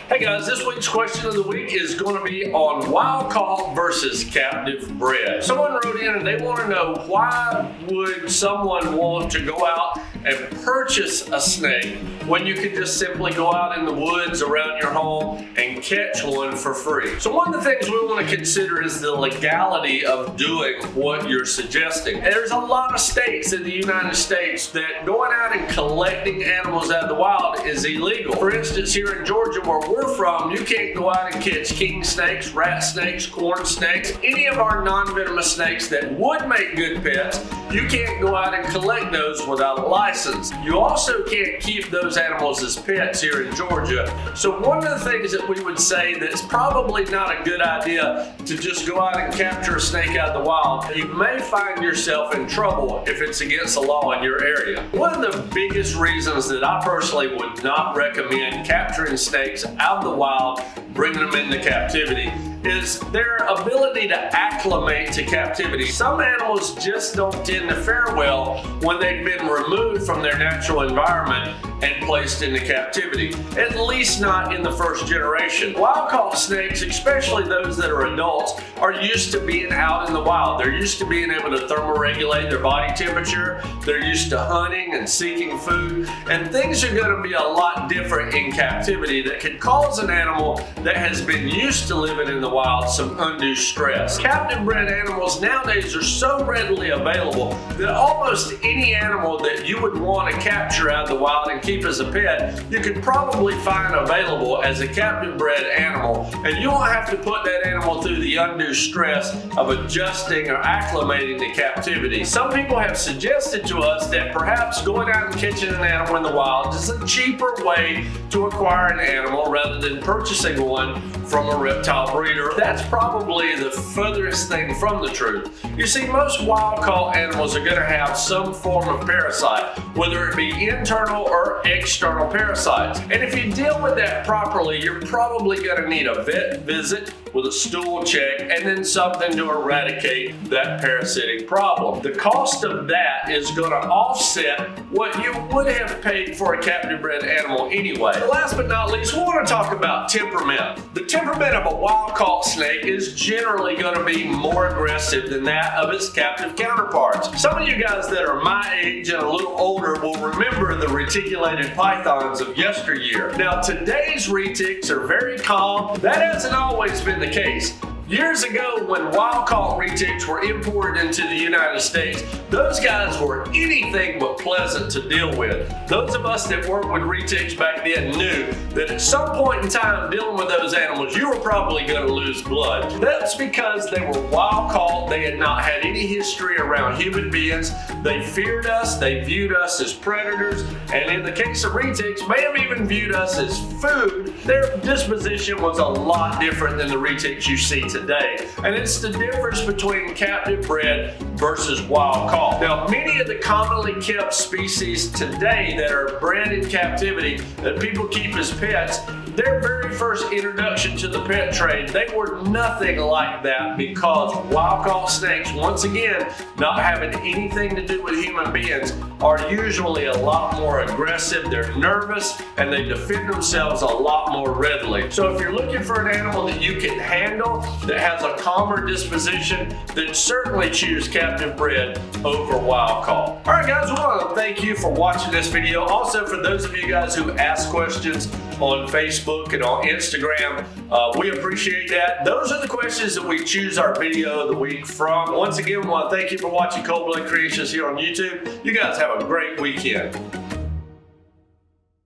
Hey guys, this week's question of the week is going to be on wild caught versus captive bred. Someone wrote in and they want to know, why would someone want to go out and purchase a snake when you could just simply go out in the woods around your home and catch one for free? So one of the things we want to consider is the legality of doing what you're suggesting. There's a lot of states in the United States that going out and collecting animals out of the wild is illegal. For instance, here in Georgia where we're from, you can't go out and catch king snakes, rat snakes, corn snakes, any of our non-venomous snakes that would make good pets. You can't go out and collect those without a license. You also can't keep those animals as pets here in Georgia. So one of the things that we would say that's probably not a good idea to just go out and capture a snake out of the wild. You may find yourself in trouble if it's against the law in your area. One of the biggest reasons that I personally would not recommend capturing snakes out of the wild, bringing them into captivity, is their ability to acclimate to captivity. Some animals just don't tend to fare well when they've been removed from their natural environment and placed into captivity, at least not in the first generation. Wild-caught snakes, especially those that are adults, are used to being out in the wild. They're used to being able to thermoregulate their body temperature. They're used to hunting and seeking food, and things are going to be a lot different in captivity that can cause an animal that has been used to living in the wild some undue stress. Captive bred animals nowadays are so readily available that almost any animal that you would want to capture out of the wild and keep as a pet, you could probably find available as a captive bred animal, and you won't have to put that animal through the undue stress of adjusting or acclimating to captivity. Some people have suggested to us that perhaps going out and catching an animal in the wild is a cheaper way to acquire an animal rather than purchasing one from a reptile breeder. That's probably the furthest thing from the truth. You see, most wild-caught animals are going to have some form of parasite, whether it be internal or external parasites. And if you deal with that properly, you're probably going to need a vet visit with a stool check and then something to eradicate that parasitic problem. The cost of that is going to offset what you would have paid for a captive bred animal anyway. Last but not least, we want to talk about temperament. The temperament of a wild-caught snake is generally going to be more aggressive than that of its captive counterparts. Some of you guys that are my age and a little older will remember the reticulated pythons of yesteryear. Now, today's retics are very calm. That hasn't always been the case. Years ago, when wild-caught retics were imported into the United States, those guys were anything but pleasant to deal with. Those of us that worked with retics back then knew that at some point in time dealing with those animals, you were probably going to lose blood. That's because they were wild-caught. They had not had any history around human beings. They feared us. They viewed us as predators. And in the case of retics, may have even viewed us as food. Their disposition was a lot different than the retics you see today. And it's the difference between captive bred versus wild caught. Now, many of the commonly kept species today that are bred in captivity that people keep as pets, their very first introduction to the pet trade, they were nothing like that, because wild-caught snakes, once again, not having anything to do with human beings, are usually a lot more aggressive, they're nervous, and they defend themselves a lot more readily. So if you're looking for an animal that you can handle, that has a calmer disposition, then certainly choose captive bred over wild-caught. All right, guys, we want to thank you for watching this video. Also, for those of you guys who ask questions on Facebook and on Instagram, we appreciate that. Those are the questions that we choose our video of the week from. Once again, we want to thank you for watching Cold Blood Creations here on YouTube. You guys have a great weekend.